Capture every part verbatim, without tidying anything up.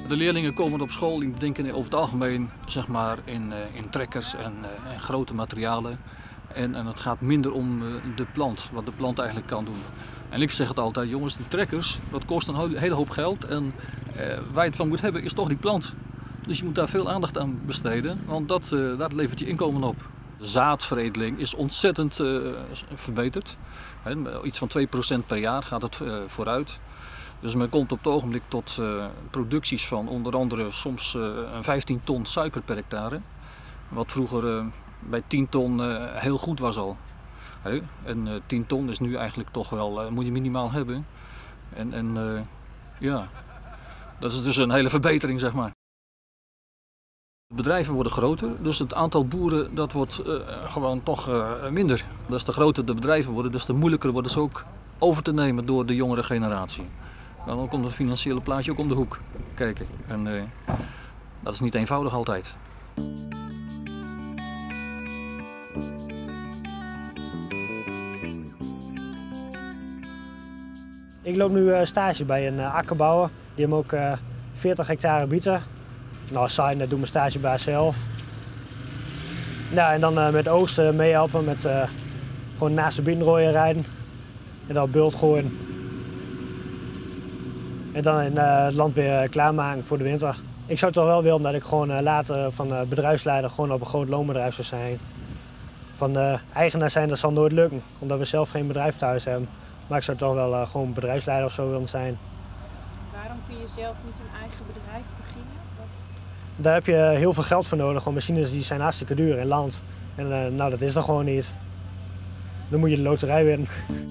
De leerlingen komen op school, die denken over het algemeen zeg maar, in, in trekkers en, en grote materialen. En, en het gaat minder om de plant, wat de plant eigenlijk kan doen. En ik zeg het altijd, jongens, die trekkers, dat kost een hele hoop geld. En eh, waar je het van moet hebben, is toch die plant. Dus je moet daar veel aandacht aan besteden, want dat, uh, dat levert je inkomen op. De zaadveredeling is ontzettend uh, verbeterd. He, iets van twee procent per jaar gaat het uh, vooruit. Dus men komt op het ogenblik tot uh, producties van onder andere soms uh, vijftien ton suiker per hectare. Wat vroeger uh, bij tien ton uh, heel goed was al. He, en uh, tien ton is nu eigenlijk toch wel, uh, moet je minimaal hebben. En, en uh, ja, dat is dus een hele verbetering, zeg maar. De bedrijven worden groter, dus het aantal boeren dat wordt uh, gewoon toch uh, minder. Des te groter de bedrijven worden, des te moeilijker worden ze ook over te nemen door de jongere generatie. Dan komt het financiële plaatje ook om de hoek kijken. En uh, dat is niet eenvoudig altijd. Ik loop nu uh, stage bij een uh, akkerbouwer. Die hebben ook uh, veertig hectare bieten. Nou, saai, dat doe mijn stagebaas zelf. Ja, en dan uh, met oogsten meehelpen, met uh, gewoon naast de binnenrooien rijden. En dan bult gooien. En dan in uh, het land weer klaarmaken voor de winter. Ik zou toch wel willen dat ik gewoon uh, later van uh, bedrijfsleider gewoon op een groot loonbedrijf zou zijn. Van uh, eigenaar zijn, dat zal nooit lukken, omdat we zelf geen bedrijf thuis hebben. Maar ik zou toch wel uh, gewoon bedrijfsleider of zo willen zijn. Waarom kun je zelf niet een eigen bedrijf beginnen? Daar heb je heel veel geld voor nodig, want machines die zijn hartstikke duur in land. En uh, nou, dat is er gewoon niet. Dan moet je de loterij winnen.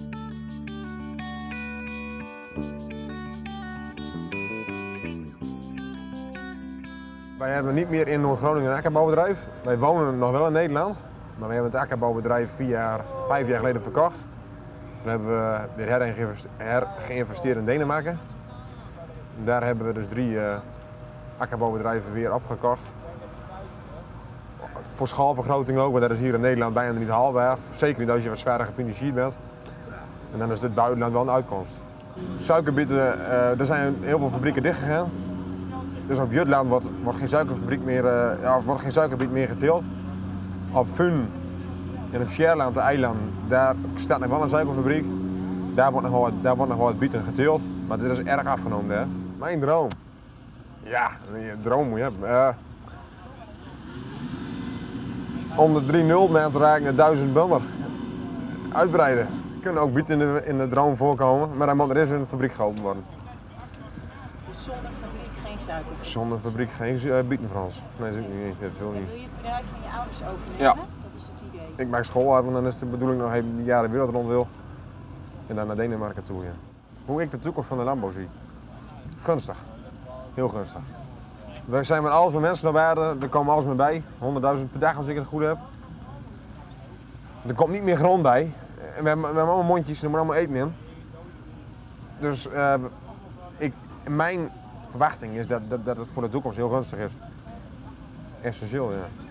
Wij hebben niet meer in Noord-Groningen een akkerbouwbedrijf. Wij wonen nog wel in Nederland, maar we hebben het akkerbouwbedrijf vier jaar, vijf jaar geleden verkocht. Toen hebben we weer hergeïnvesteerd in Denemarken. Daar hebben we dus drie uh, akkerbouwbedrijven weer opgekocht. Voor schaalvergroting ook, maar dat is hier in Nederland bijna niet haalbaar. Zeker niet als je wat zwaarder gefinancierd bent. En dan is dit buitenland wel een uitkomst. Suikerbieten, uh, er zijn heel veel fabrieken dichtgegaan. Dus op Jutland wordt, wordt geen suikerfabriek meer, uh, ja, wordt geen suikerbiet meer geteeld. Op Fun en op Scherland, de eiland, daar staat nog wel een suikerfabriek. Daar wordt nog wel wat, daar wordt nog wel wat bieten geteeld, maar dit is erg afgenomen. Hè? Mijn droom? Ja, een droom moet je hebben. Uh, om de drie nul na te raken naar duizend bunder. Uitbreiden. Kunnen ook bieten in de, in de droom voorkomen, maar dan moet er eens een fabriek geopend worden. Dus zonder fabriek geen suikerfabriek? Zonder fabriek geen uh, bieten voor ons. Nee, dat, niet, dat wil niet. Wil je het bedrijf van je ouders overnemen? Ja. Dat is het idee. Ik maak school uit, want dan is de bedoeling nog een jaar de wereld rond wil. En dan naar Denemarken toe. Ja. Hoe ik de toekomst van de landbouw zie? Gunstig. Heel gunstig. We zijn met alles met mensen naar waarde, er komen alles mee bij. honderdduizend per dag als ik het goed heb. Er komt niet meer grond bij. En we hebben, we hebben allemaal mondjes, er moet allemaal eten in. Dus uh, ik, mijn verwachting is dat, dat, dat het voor de toekomst heel gunstig is. Essentieel, ja.